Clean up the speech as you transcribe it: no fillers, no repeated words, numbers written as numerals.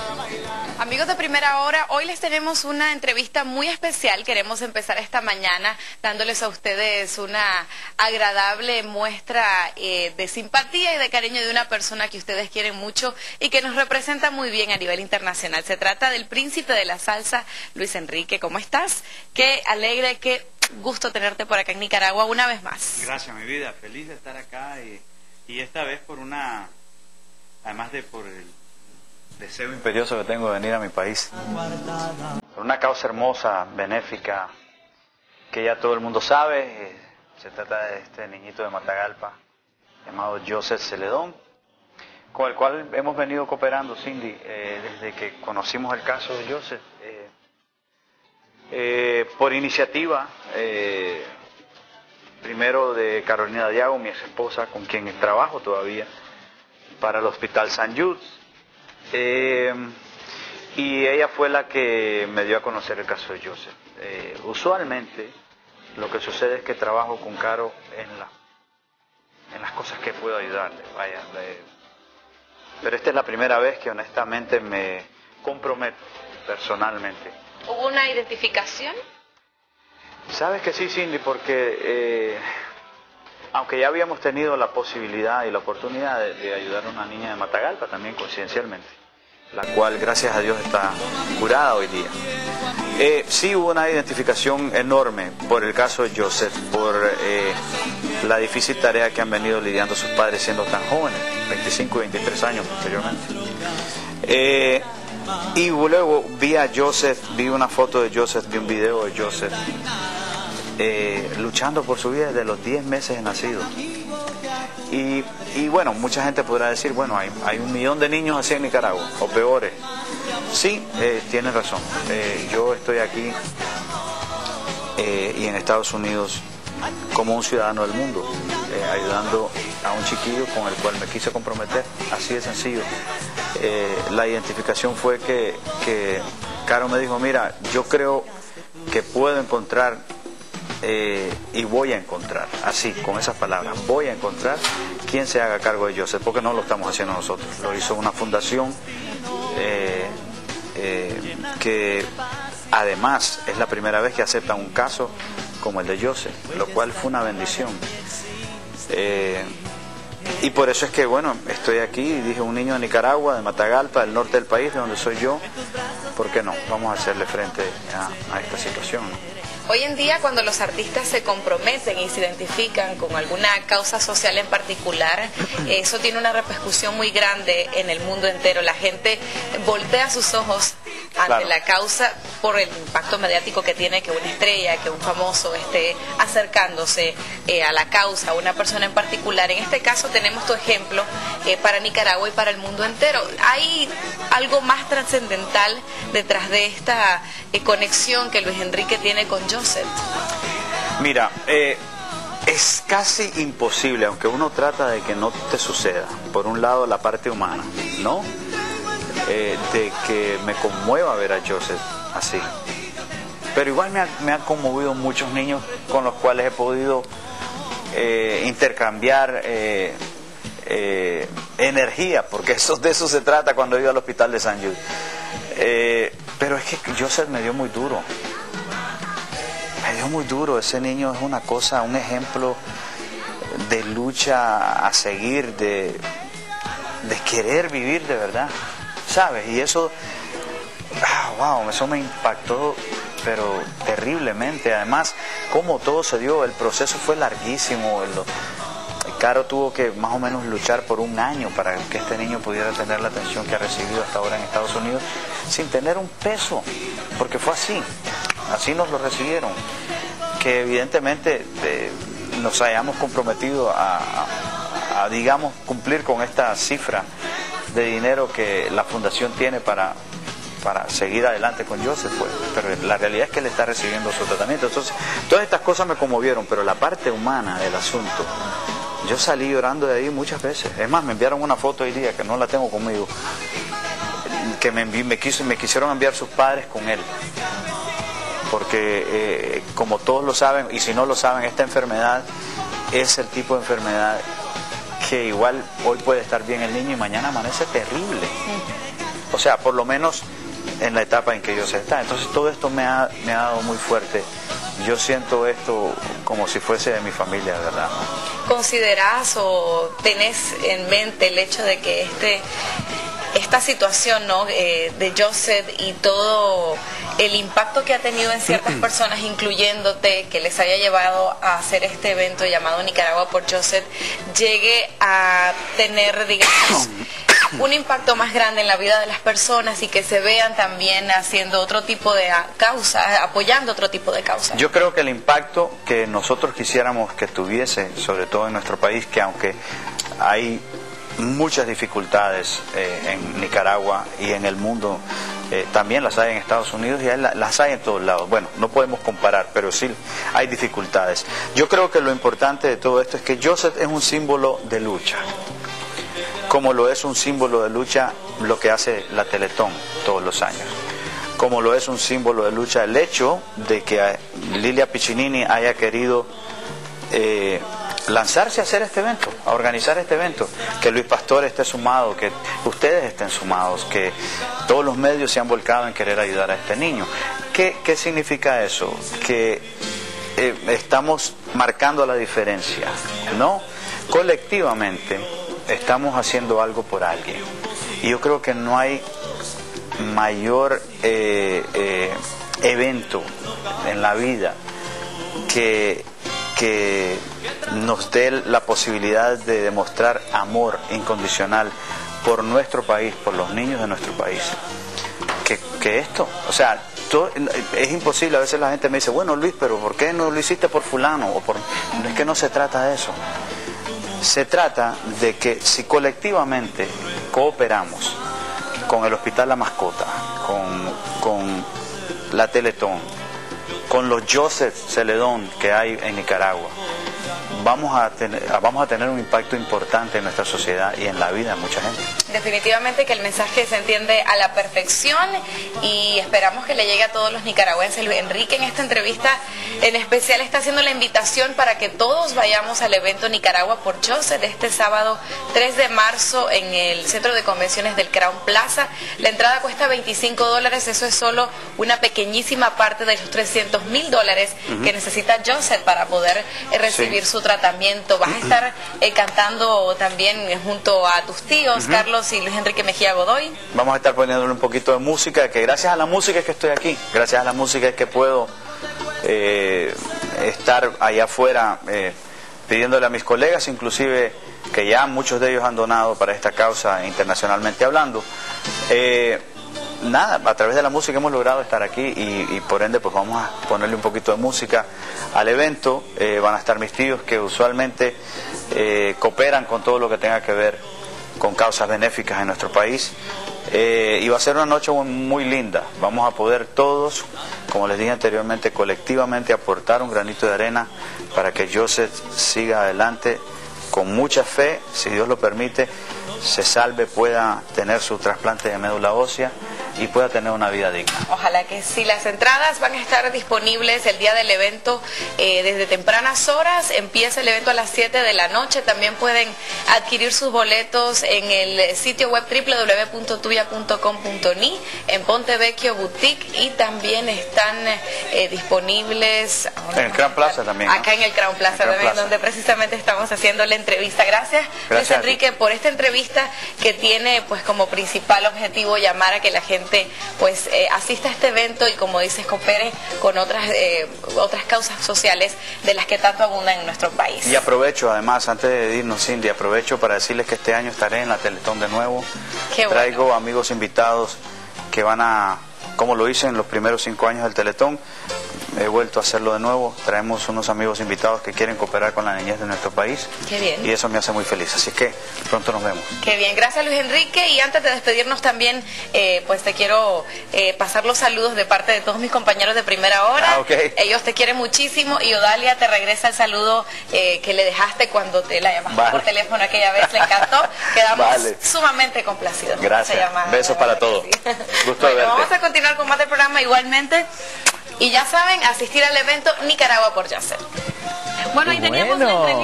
Amigos de Primera Hora, hoy les tenemos una entrevista muy especial. Queremos empezar esta mañana dándoles a ustedes una agradable muestra de simpatía y de cariño de una persona que ustedes quieren mucho y que nos representa muy bien a nivel internacional. Se trata del príncipe de la salsa, Luis Enrique. ¿Cómo estás? Qué alegre, qué gusto tenerte por acá en Nicaragua una vez más. Gracias, mi vida. Feliz de estar acá y esta vez por el deseo imperioso que tengo de venir a mi país. Por una causa hermosa, benéfica, que ya todo el mundo sabe. Se trata de este niñito de Matagalpa, llamado Joseph Celedón, con el cual hemos venido cooperando, Cindy, desde que conocimos el caso de Joseph. Por iniciativa, primero de Carolina Diago, mi ex esposa, con quien trabajo todavía, para el Hospital San Jude. Y ella fue la que me dio a conocer el caso de Joseph. Usualmente lo que sucede es que trabajo con Caro en las cosas que puedo ayudarle, pero esta es la primera vez que honestamente me comprometo personalmente. ¿Hubo una identificación? Sabes que sí, Cindy, porque aunque ya habíamos tenido la posibilidad y la oportunidad de ayudar a una niña de Matagalpa también coincidencialmente, la cual gracias a Dios está curada hoy día. Sí hubo una identificación enorme por el caso de Joseph, por la difícil tarea que han venido lidiando sus padres siendo tan jóvenes, 25 y 23 años posteriormente. Y luego vi a Joseph, vi una foto de Joseph, vi un video de Joseph luchando por su vida desde los 10 meses de nacido. Y bueno, mucha gente podrá decir, bueno, hay 1 millón de niños así en Nicaragua, o peores. Sí, tienen razón. Yo estoy aquí y en Estados Unidos como un ciudadano del mundo, ayudando a un chiquillo con el cual me quise comprometer, así de sencillo. La identificación fue que Caro me dijo, mira, yo creo que puedo encontrar y voy a encontrar, así, con esas palabras, voy a encontrar quien se haga cargo de Joseph, porque no lo estamos haciendo nosotros, lo hizo una fundación que además es la primera vez que acepta un caso como el de Joseph, lo cual fue una bendición. Y por eso es que, bueno, estoy aquí y dije, un niño de Nicaragua, de Matagalpa, del norte del país, de donde soy yo, ¿por qué no? Vamos a hacerle frente a esta situación, ¿no? Hoy en día, cuando los artistas se comprometen y se identifican con alguna causa social en particular, eso tiene una repercusión muy grande en el mundo entero. La gente voltea sus ojos ante la causa por el impacto mediático que tiene que una estrella, que un famoso esté acercándose a la causa, a una persona en particular. En este caso tenemos tu ejemplo para Nicaragua y para el mundo entero. ¿Hay algo más trascendental detrás de esta conexión que Luis Enrique tiene con Joseph? Mira, es casi imposible, aunque uno trata de que no te suceda, por un lado la parte humana, ¿no? De que me conmueva ver a Joseph así. Pero igual me ha conmovido muchos niños con los cuales he podido intercambiar energía, porque de eso se trata cuando he ido al hospital de San Jude. Pero es que Joseph me dio muy duro. Me dio muy duro. Ese niño es una cosa, un ejemplo de lucha a seguir, de querer vivir de verdad, ¿sabes? Y eso, wow, eso me impactó, pero terriblemente. Además, como todo se dio, el proceso fue larguísimo. Caro tuvo que más o menos luchar por 1 año para que este niño pudiera tener la atención que ha recibido hasta ahora en Estados Unidos, sin tener un peso, porque fue así nos lo recibieron. Que evidentemente nos hayamos comprometido a digamos, cumplir con esta cifra de dinero que la fundación tiene para seguir adelante con Joseph, pero la realidad es que él está recibiendo su tratamiento. Entonces, todas estas cosas me conmovieron, pero la parte humana del asunto, yo salí llorando de ahí muchas veces. Es más, me enviaron una foto hoy día, que no la tengo conmigo, que me quisieron enviar sus padres con él, porque como todos lo saben, y si no lo saben, esta enfermedad es el tipo de enfermedad que igual hoy puede estar bien el niño y mañana amanece terrible. o sea, por lo menos en la etapa en que Joseph está. Entonces todo esto me ha dado muy fuerte. Yo siento esto como si fuese de mi familia, de verdad, ¿no? ¿Considerás o tenés en mente el hecho de que esta situación, ¿no?, de Joseph y todo el impacto que ha tenido en ciertas personas, incluyéndote, que les haya llevado a hacer este evento llamado Nicaragua por Joseph, llegue a tener, digamos, un impacto más grande en la vida de las personas y que se vean también haciendo otro tipo de causa, apoyando otro tipo de causas? Yo creo que el impacto que nosotros quisiéramos que tuviese, sobre todo en nuestro país, que aunque hay muchas dificultades en Nicaragua y en el mundo, también las hay en Estados Unidos y las hay en todos lados. Bueno, no podemos comparar, pero sí hay dificultades. Yo creo que lo importante de todo esto es que Joseph es un símbolo de lucha, como lo es un símbolo de lucha lo que hace la Teletón todos los años, como lo es un símbolo de lucha el hecho de que Lilia Piccinini haya querido lanzarse a hacer este evento, a organizar este evento, que Luis Pastor esté sumado, que ustedes estén sumados, que todos los medios se han volcado en querer ayudar a este niño. ¿Qué significa eso? Que estamos marcando la diferencia, ¿no? Colectivamente estamos haciendo algo por alguien. Y yo creo que no hay mayor evento en la vida que nos dé la posibilidad de demostrar amor incondicional por nuestro país, por los niños de nuestro país, que esto, o sea, es imposible. A veces la gente me dice, bueno, Luis, pero ¿por qué no lo hiciste por fulano? Es que no se trata de eso. Se trata de que si colectivamente cooperamos con el Hospital La Mascota, con la Teletón, con los Joseph Celedón que hay en Nicaragua, vamos a tener un impacto importante en nuestra sociedad y en la vida de mucha gente. Definitivamente que el mensaje se entiende a la perfección y esperamos que le llegue a todos los nicaragüenses. Luis Enrique en esta entrevista en especial está haciendo la invitación para que todos vayamos al evento Nicaragua por Joseph de este sábado 3 de marzo en el Centro de Convenciones del Crown Plaza. La entrada cuesta $25, eso es solo una pequeñísima parte de los $300,000 que necesita Joseph para poder recibir su tratamiento. Vas a estar cantando también junto a tus tíos, Carlos y Luis Enrique Mejía Godoy. Vamos a estar poniéndole un poquito de música, que gracias a la música es que estoy aquí, gracias a la música es que puedo estar allá afuera pidiéndole a mis colegas, inclusive que ya muchos de ellos han donado para esta causa internacionalmente hablando. Nada, a través de la música hemos logrado estar aquí y por ende pues vamos a ponerle un poquito de música al evento. Van a estar mis tíos que usualmente cooperan con todo lo que tenga que ver con causas benéficas en nuestro país. Y va a ser una noche muy linda. Vamos a poder todos, como les dije anteriormente, colectivamente aportar un granito de arena para que Joseph siga adelante con mucha fe, si Dios lo permite, se salve, pueda tener su trasplante de médula ósea y pueda tener una vida digna. Ojalá que sí. Las entradas van a estar disponibles el día del evento desde tempranas horas. Empieza el evento a las 7 de la noche. También pueden adquirir sus boletos en el sitio web www.tuya.com.ni, en Ponte Vecchio Boutique, y también están disponibles en el Crown Plaza también, ¿no? Acá en el Crown Plaza también, donde precisamente estamos haciendo la entrevista. Gracias Luis Enrique por esta entrevista que tiene pues como principal objetivo llamar a que la gente pues asista a este evento y, como dices, coopere con otras causas sociales de las que tanto abundan en nuestro país. Y aprovecho, además, antes de irnos, Cindy, aprovecho para decirles que este año estaré en la Teletón de nuevo. Qué bueno. Traigo amigos invitados que van a, como lo hice en los primeros 5 años del Teletón, he vuelto a hacerlo de nuevo. Traemos unos amigos invitados que quieren cooperar con la niñez de nuestro país. Qué bien. Y eso me hace muy feliz, así que pronto nos vemos. Qué bien, gracias Luis Enrique. Y antes de despedirnos también, pues te quiero pasar los saludos de parte de todos mis compañeros de Primera Hora. Ellos te quieren muchísimo y Odalia te regresa el saludo que le dejaste cuando te la llamaste por teléfono aquella vez. Le encantó. Quedamos sumamente complacidos. Gracias. Besos para todos. Gusto de verte. Vamos a continuar con más del programa igualmente. Y ya saben, asistir al evento Nicaragua por Joseph. Bueno, ahí teníamos la entrevista.